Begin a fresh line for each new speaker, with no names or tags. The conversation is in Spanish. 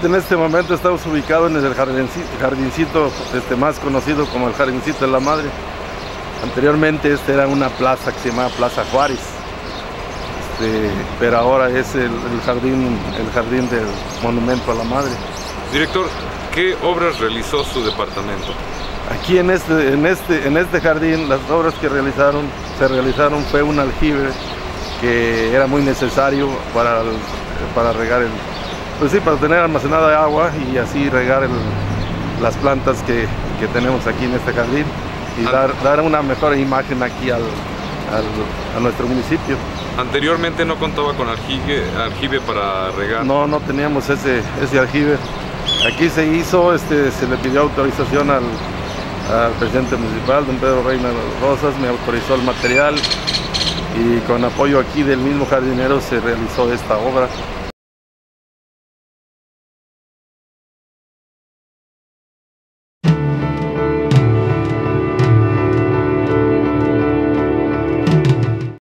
Ahorita en este momento estamos ubicados en el jardincito más conocido como el Jardincito de la Madre. Anteriormente era una plaza que se llamaba Plaza Juárez, pero ahora es el jardín del Monumento a la Madre.
Director, ¿qué obras realizó su departamento?
Aquí en este jardín las obras que se realizaron fue un aljibe que era muy necesario para regar para tener almacenada agua y así regar las plantas que tenemos aquí en este jardín y dar una mejor imagen aquí a nuestro municipio.
Anteriormente no contaba con aljibe para regar.
No teníamos ese aljibe. Aquí se hizo, se le pidió autorización al presidente municipal, don Pedro Reina Rosas, me autorizó el material y con apoyo aquí del mismo jardinero se realizó esta obra.